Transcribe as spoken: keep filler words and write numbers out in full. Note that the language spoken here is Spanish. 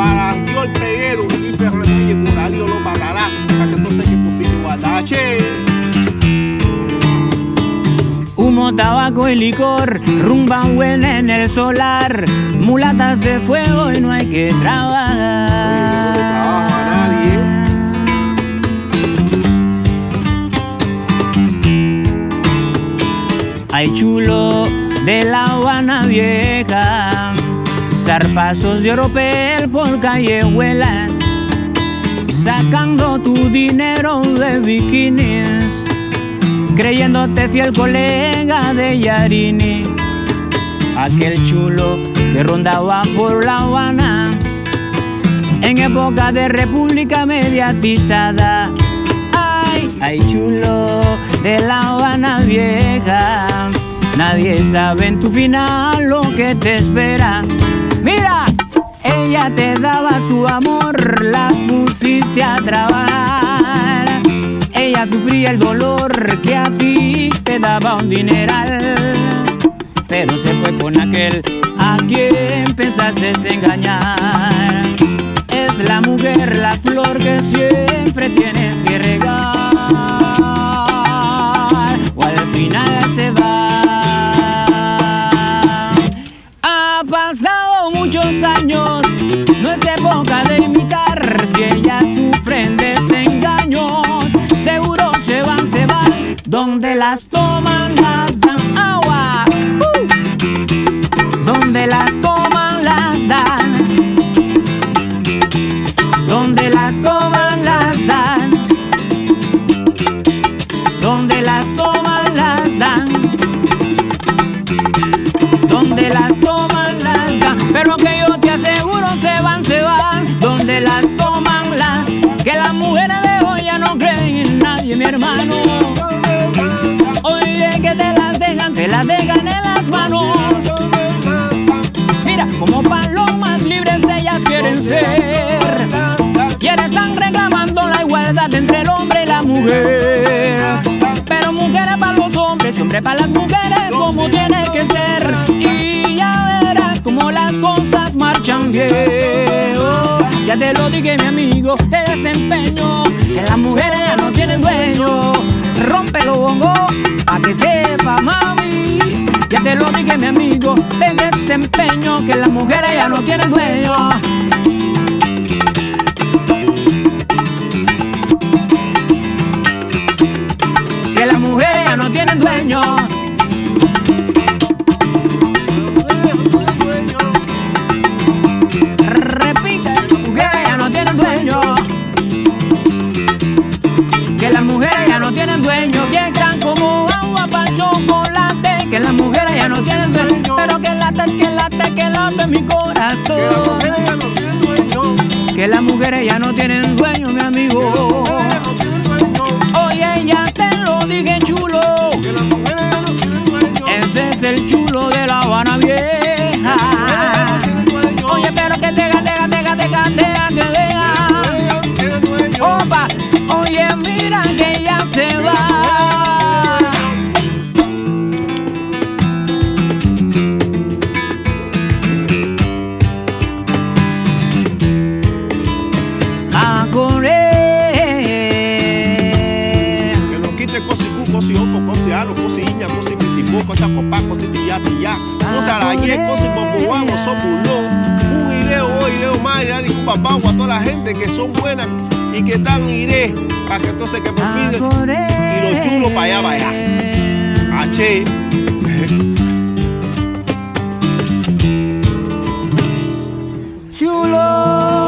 para Dios el peguero, un Fernando y el Coralillo lo matará, para que entonces que por fin guardache. Humo, tabaco y licor, rumba buena en el solar, mulatas de fuego y no hay que trabajar. Oye, no trabaja nadie. Ay, chulo de La Habana vieja, zarpazos de oropel por callejuelas, sacando tu dinero de bikinis, creyéndote fiel colega de Yarini, aquel chulo que rondaba por La Habana en época de república mediatizada. Ay, ay, chulo de La Habana vieja, nadie sabe en tu final lo que te espera. Mira, ella te daba su amor, la pusiste a trabajar. Ella sufría el dolor que a ti te daba un dineral, pero se fue con aquel a quien pensaste engañar. Es la mujer, la flor que siempre tienes que regar, o al final se va. Ha pasado muchos años, no es época de imitar. Si ella sufren desengaños, seguro se van, se van. Donde las toman, las dan agua. Uh. Donde las toman, las dan. Donde las toman, las dan. Donde las toman, las dan. Donde las toman, las dan. Pero que yo te aseguro se van, se van. Donde las toman, las. Que las mujeres de hoy ya no creen en nadie, mi hermano. Oye, que te las dejan, te las dejan en las manos. Mira, como palomas libres ellas quieren ser. Y ahora están reclamando la igualdad entre el hombre y la mujer. Pero mujeres para los hombres y hombres para las mujeres, como tiene que ser. Y ya verás como las cosas marchan bien. Oh, ya te lo dije, mi amigo, te desempeño, que las mujeres ya no tienen dueño. Rómpelo, bongo, pa' que sepa, mami. Ya te lo dije, mi amigo, te desempeño, que las mujeres ya no tienen dueño. Que las mujeres ya no tienen dueños. Repite, las mujeres ya no tienen dueños. Que las mujeres ya no tienen dueños. Piensan como agua para chocolate. Que las mujeres ya no tienen dueños. Pero que late, que late, que late mi corazón. Que las mujeres ya no tienen dueño. Que las mujeres ya no tienen dueño, mi amigo. Oye, ya te lo dije, chulo. Que las mujeres ya no tienen dueño. Ese es el chulo de La Habana vieja. Oye, pero que te ga, te ga, te ga, te ga, te ga, te ga. Opa, oye, mira que ya se va. A correr. Que lo quite cosicu, cosiopo, cosiano, cosiña, cosimitipo, cosacopa, cositilla, tilla. Cosaraye, cosibobuan, osopulo. Un ireo, ireo, más, irá, y babagua, a toda la gente que son buenas y que dan iré, para que entonces que por fin y los chulos para allá, para allá. H. Chulo.